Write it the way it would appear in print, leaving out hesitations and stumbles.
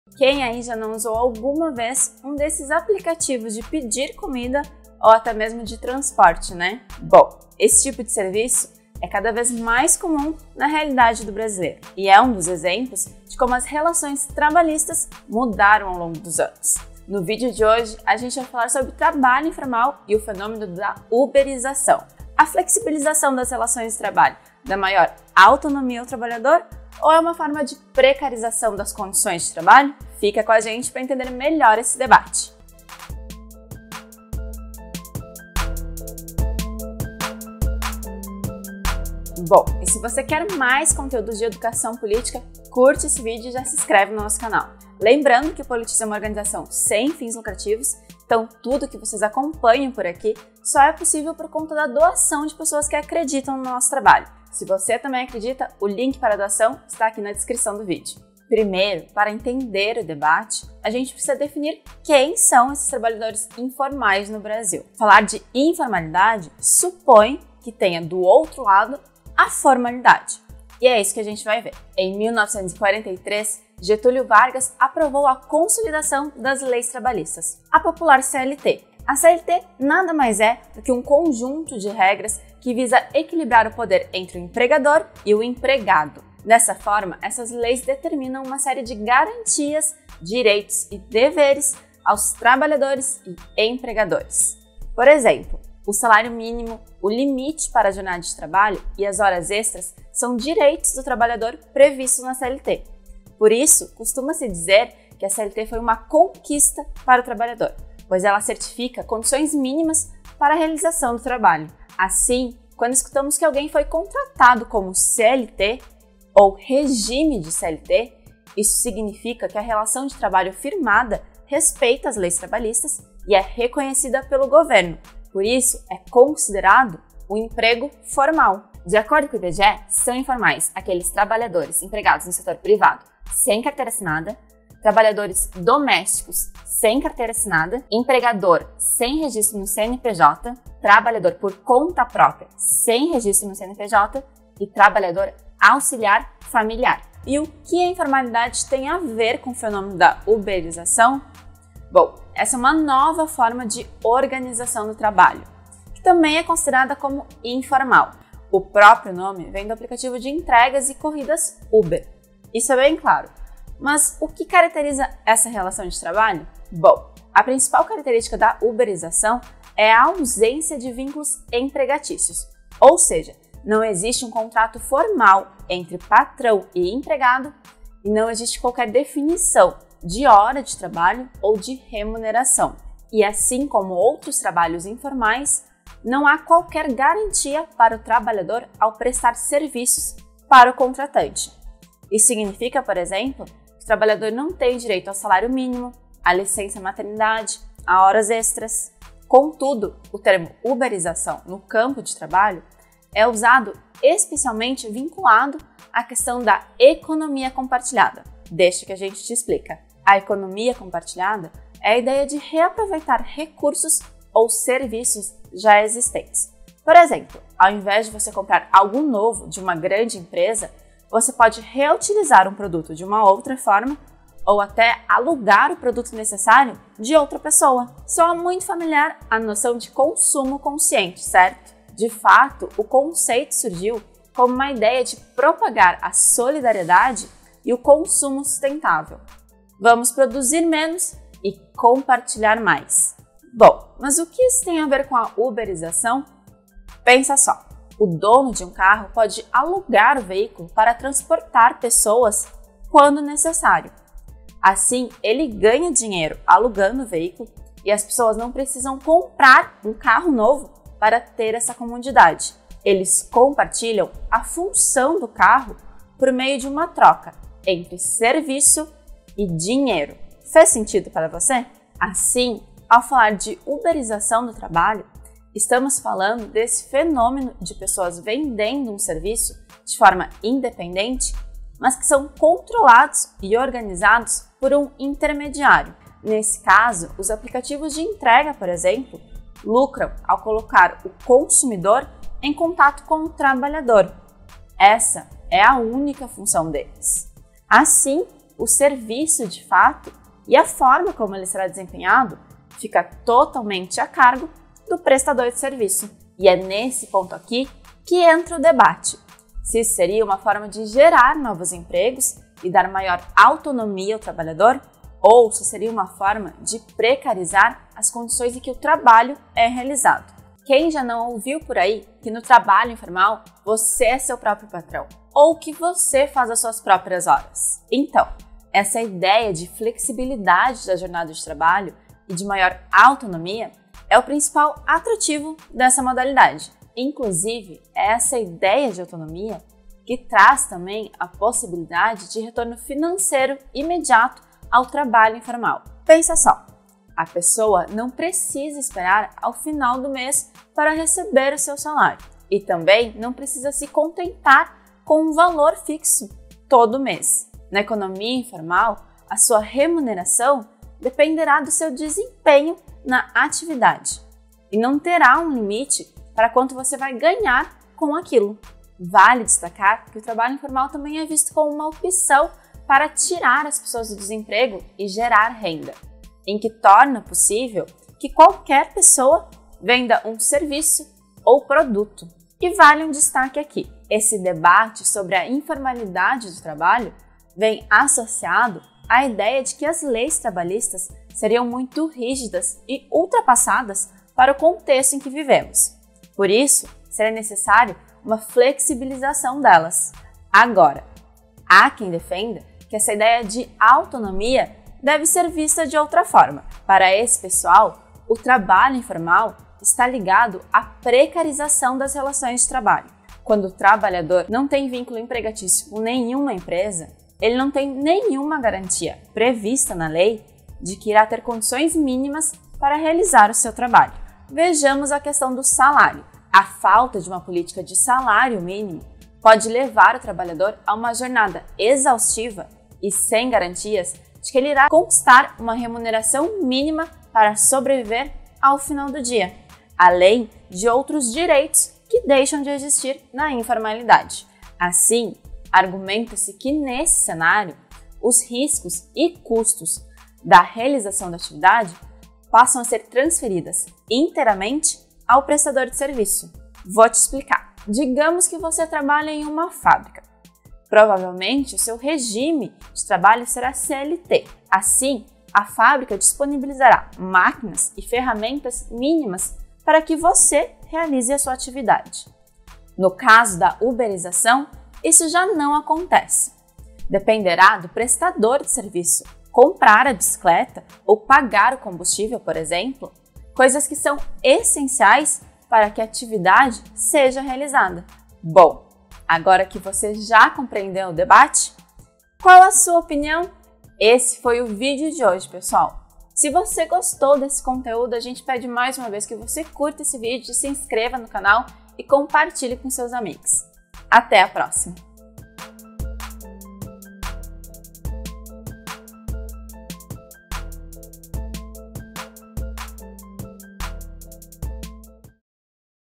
Quem aí já não usou alguma vez um desses aplicativos de pedir comida ou até mesmo de transporte, né? Bom, esse tipo de serviço é cada vez mais comum na realidade do brasileiro e é um dos exemplos de como as relações trabalhistas mudaram ao longo dos anos. No vídeo de hoje, a gente vai falar sobre trabalho informal e o fenômeno da uberização. A flexibilização das relações de trabalho dá maior autonomia ao trabalhador ou é uma forma de precarização das condições de trabalho? Fica com a gente para entender melhor esse debate. Bom, e se você quer mais conteúdos de educação política, curte esse vídeo e já se inscreve no nosso canal. Lembrando que o Politize é uma organização sem fins lucrativos, então tudo que vocês acompanham por aqui só é possível por conta da doação de pessoas que acreditam no nosso trabalho. Se você também acredita, o link para a doação está aqui na descrição do vídeo. Primeiro, para entender o debate, a gente precisa definir quem são esses trabalhadores informais no Brasil. Falar de informalidade supõe que tenha do outro lado a formalidade. E é isso que a gente vai ver. Em 1943, Getúlio Vargas aprovou a consolidação das leis trabalhistas, a popular CLT. A CLT nada mais é do que um conjunto de regras que visa equilibrar o poder entre o empregador e o empregado. Dessa forma, essas leis determinam uma série de garantias, direitos e deveres aos trabalhadores e empregadores. Por exemplo, o salário mínimo, o limite para a jornada de trabalho e as horas extras são direitos do trabalhador previstos na CLT. Por isso, costuma-se dizer que a CLT foi uma conquista para o trabalhador, pois ela certifica condições mínimas para a realização do trabalho. Assim, quando escutamos que alguém foi contratado como CLT ou regime de CLT, isso significa que a relação de trabalho firmada respeita as leis trabalhistas e é reconhecida pelo governo. Por isso, é considerado um emprego formal. De acordo com o IBGE, são informais aqueles trabalhadores empregados no setor privado sem carteira assinada, trabalhadores domésticos sem carteira assinada, empregador sem registro no CNPJ, trabalhador por conta própria sem registro no CNPJ e trabalhador auxiliar familiar. E o que a informalidade tem a ver com o fenômeno da uberização? Bom, essa é uma nova forma de organização do trabalho, que também é considerada como informal. O próprio nome vem do aplicativo de entregas e corridas Uber. Isso é bem claro. Mas o que caracteriza essa relação de trabalho? Bom, a principal característica da uberização é a ausência de vínculos empregatícios, ou seja, não existe um contrato formal entre patrão e empregado e não existe qualquer definição de hora de trabalho ou de remuneração. E assim como outros trabalhos informais, não há qualquer garantia para o trabalhador ao prestar serviços para o contratante. Isso significa, por exemplo, que o trabalhador não tem direito ao salário mínimo, à licença maternidade, a horas extras. Contudo, o termo uberização no campo de trabalho é usado especialmente vinculado à questão da economia compartilhada. Deixa que a gente te explica. A economia compartilhada é a ideia de reaproveitar recursos ou serviços já existentes. Por exemplo, ao invés de você comprar algo novo de uma grande empresa, você pode reutilizar um produto de uma outra forma ou até alugar o produto necessário de outra pessoa. Soa muito familiar a noção de consumo consciente, certo? De fato, o conceito surgiu como uma ideia de propagar a solidariedade e o consumo sustentável. Vamos produzir menos e compartilhar mais. Bom, mas o que isso tem a ver com a uberização? Pensa só, o dono de um carro pode alugar o veículo para transportar pessoas quando necessário. Assim, ele ganha dinheiro alugando o veículo e as pessoas não precisam comprar um carro novo para ter essa comodidade. Eles compartilham a função do carro por meio de uma troca entre serviço e dinheiro. Fez sentido para você? Assim, ao falar de uberização do trabalho, estamos falando desse fenômeno de pessoas vendendo um serviço de forma independente, mas que são controlados e organizados por um intermediário. Nesse caso, os aplicativos de entrega, por exemplo, lucram ao colocar o consumidor em contato com o trabalhador. Essa é a única função deles. Assim, o serviço de fato e a forma como ele será desempenhado fica totalmente a cargo do prestador de serviço. E é nesse ponto aqui que entra o debate. Se isso seria uma forma de gerar novos empregos e dar maior autonomia ao trabalhador, ou se seria uma forma de precarizar as condições em que o trabalho é realizado. Quem já não ouviu por aí que no trabalho informal você é seu próprio patrão, ou que você faz as suas próprias horas? Então, essa ideia de flexibilidade da jornada de trabalho e de maior autonomia é o principal atrativo dessa modalidade. Inclusive, é essa ideia de autonomia que traz também a possibilidade de retorno financeiro imediato ao trabalho informal. Pensa só, a pessoa não precisa esperar ao final do mês para receber o seu salário e também não precisa se contentar com um valor fixo todo mês. Na economia informal, a sua remuneração dependerá do seu desempenho na atividade e não terá um limite para quanto você vai ganhar com aquilo. Vale destacar que o trabalho informal também é visto como uma opção para tirar as pessoas do desemprego e gerar renda, em que torna possível que qualquer pessoa venda um serviço ou produto. E vale um destaque aqui: esse debate sobre a informalidade do trabalho vem associado à ideia de que as leis trabalhistas seriam muito rígidas e ultrapassadas para o contexto em que vivemos. Por isso, seria necessário uma flexibilização delas. Agora, há quem defenda que essa ideia de autonomia deve ser vista de outra forma. Para esse pessoal, o trabalho informal está ligado à precarização das relações de trabalho. Quando o trabalhador não tem vínculo empregatício com nenhuma empresa, ele não tem nenhuma garantia prevista na lei de que irá ter condições mínimas para realizar o seu trabalho. Vejamos a questão do salário. A falta de uma política de salário mínimo pode levar o trabalhador a uma jornada exaustiva e sem garantias de que ele irá conquistar uma remuneração mínima para sobreviver ao final do dia, além de outros direitos que deixam de existir na informalidade. Assim, argumenta-se que nesse cenário, os riscos e custos da realização da atividade passam a ser transferidas inteiramente ao prestador de serviço. Vou te explicar. Digamos que você trabalha em uma fábrica. Provavelmente, o seu regime de trabalho será CLT. Assim, a fábrica disponibilizará máquinas e ferramentas mínimas para que você realize a sua atividade. No caso da uberização, isso já não acontece. Dependerá do prestador de serviço comprar a bicicleta ou pagar o combustível, por exemplo, coisas que são essenciais para que a atividade seja realizada. Bom, agora que você já compreendeu o debate, qual a sua opinião? Esse foi o vídeo de hoje, pessoal. Se você gostou desse conteúdo, a gente pede mais uma vez que você curta esse vídeo, se inscreva no canal e compartilhe com seus amigos. Até a próxima!